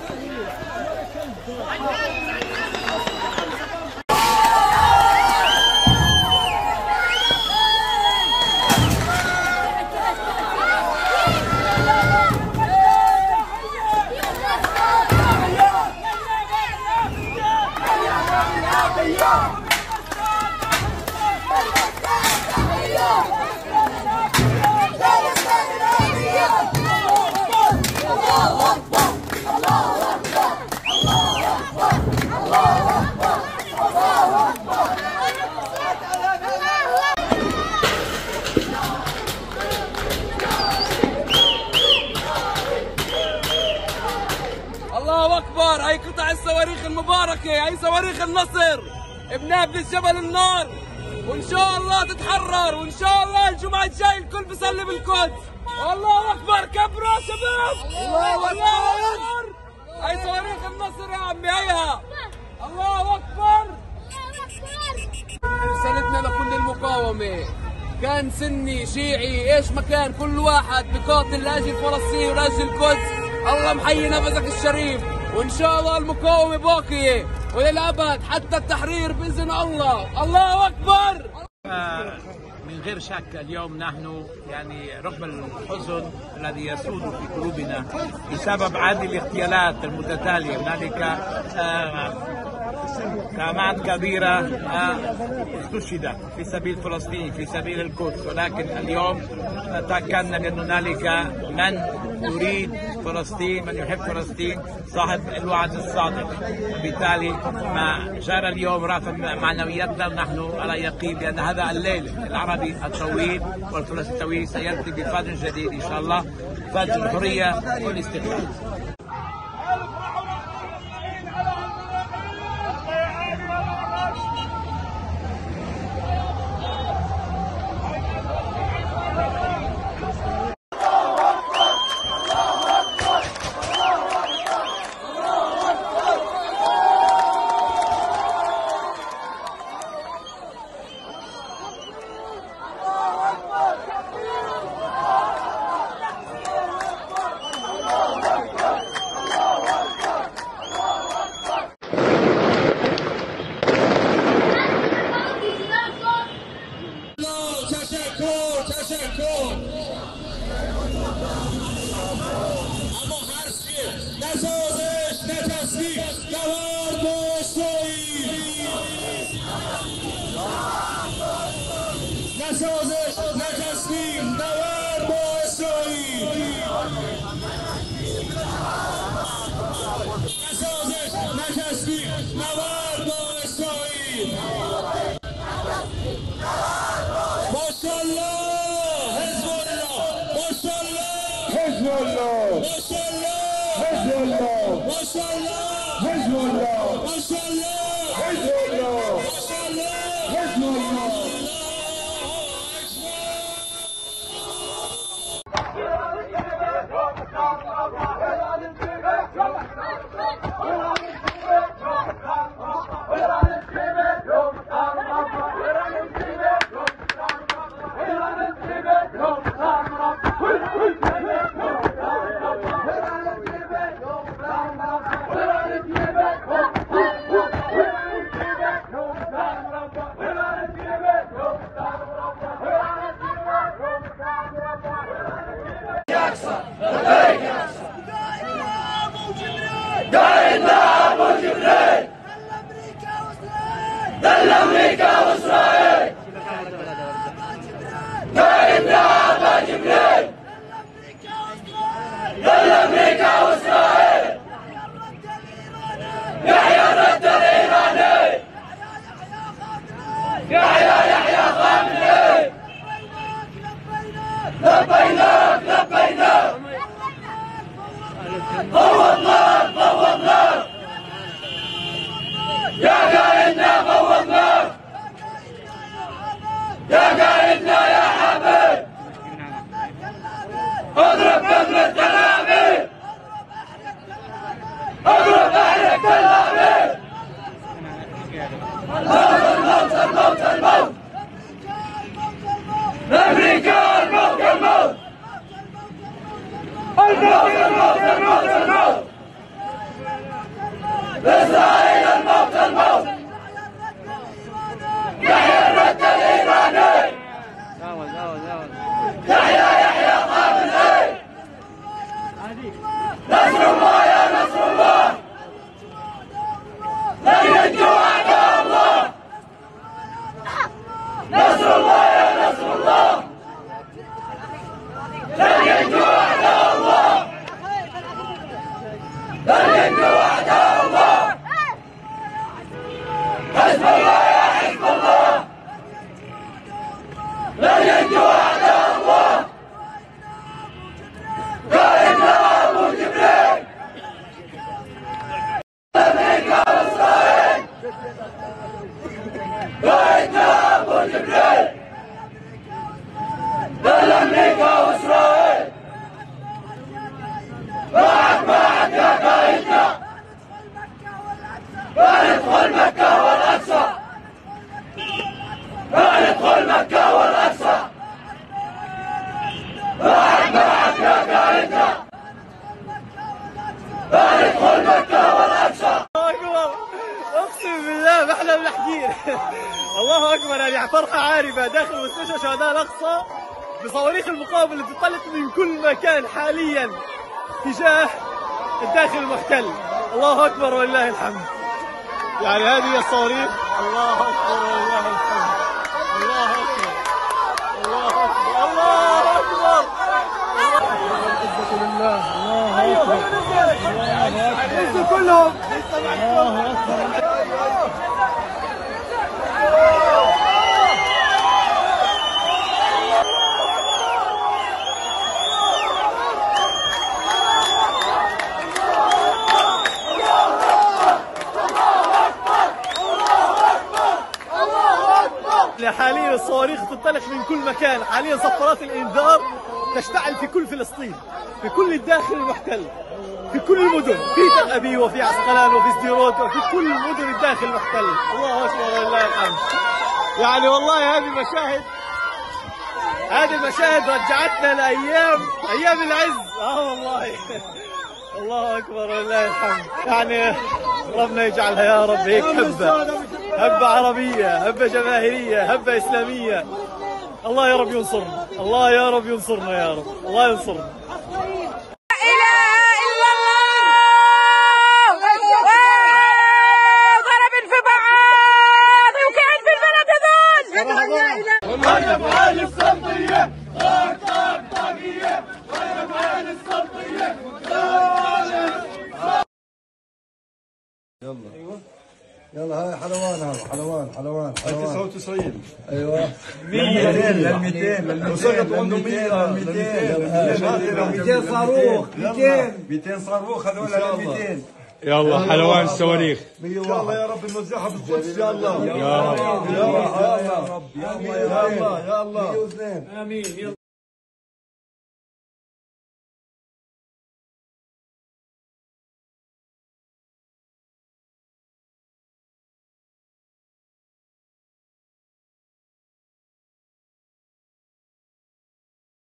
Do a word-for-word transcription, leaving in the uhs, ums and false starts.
الله اكبر. هي قطع الصواريخ المباركه، هي صواريخ النصر بنابلة جبل النار، وان شاء الله تتحرر، وان شاء الله الجمعه الجاي الكل بيصلي بالقدس. الله اكبر. كبروا يا شباب. الله اكبر. هي صواريخ النصر يا عمي، هيها. الله اكبر. رسالتنا لكل المقاومه، كان سني شيعي ايش ما كان، كل واحد بقاتل لاجل فلسطين ولاجل القدس. الله محيي نفسك الشريف، وان شاء الله المقاومه باقيه وللابد حتى التحرير باذن الله. الله اكبر. من غير شك اليوم نحن يعني رغم الحزن الذي يسود في قلوبنا بسبب عدد الاغتيالات المتتاليه، هنالك كامات كبيرة استشهدت في سبيل فلسطين في سبيل القدس، ولكن اليوم تأكدنا بأن هنالك من يريد فلسطين، من يحب فلسطين، صاحب الوعد الصادق. وبالتالي ما جرى اليوم رفع معنوياتنا، ونحن على يقين بأن هذا الليل العربي الطويل والفلسطيني الطويل سيأتي بفجر جديد إن شاء الله، فجر الحرية والاستقلال. إسرائيل الموت الموت. يحيى الرد الإيراني. يحيى يحيى خامنئي. نصر الله يا نصر الله. لن ينجو أعداء الله. نصر الله يا نصر الله. لن ينجو أعداء الله. لن ينجو أعداء الله. حزب الله يا حزب الله. لن ينجو أعداء الله. قائدنا أبو جبريل. أمريكا وإسرائيل. قائدنا أبو جبريل. بل أمريكا وإسرائيل. معك معك يا قائدنا. وندخل مكة والأقصى. وندخل مكة والأقصى. معك معك يا قائدنا. وندخل مكة والأقصى. الله أكبر، أقسم بالله ما احنا بنحكي. الله أكبر، يعني فرحة عارفة داخل مستشفى شهداء الأقصى بصواريخ المقاومة اللي بتطلق من كل مكان حاليا تجاه الداخل المحتل. الله أكبر ولله الحمد. يعني هذه هي الصواريخ. الله أكبر ولله الحمد. الله أكبر الله أكبر الله أكبر. لله الله أكبر الله أكبر كلهم. الله أكبر. حاليا الصواريخ تنطلق من كل مكان، حاليا صفارات الانذار تشتعل في كل فلسطين، في كل الداخل المحتل، في كل المدن، في تل ابيب وفي عسقلان وفي سديروت وفي كل مدن الداخل المحتل. الله اكبر ولله الحمد. يعني والله هذه المشاهد هذه المشاهد رجعتنا لايام ايام العز. اه والله الله اكبر ولله الحمد. يعني ربنا يجعلها يا رب هيك هبه هبه عربيه، هبه جماهيريه، هبه اسلاميه. الله يا رب ينصرنا، الله يا رب ينصرنا، يا رب الله ينصرنا. غير افعال السلطيه اكثر طاغيه. غير افعال السلطيه. يلا ايوه يلا هاي حلوان. هذا حلوان حلوان حلوان تسعة وتسعين. ايوه مية لل مئتين وصلت عندهم مية مئتين صاروخ. مئتين مئتين صاروخ هذول لل مئتين. يلا حلوان الصواريخ ان شاء الله يا رب نوزعها بالقدس. يا الله يا رب يا رب يا رب يا الله يا الله يا الله. امين.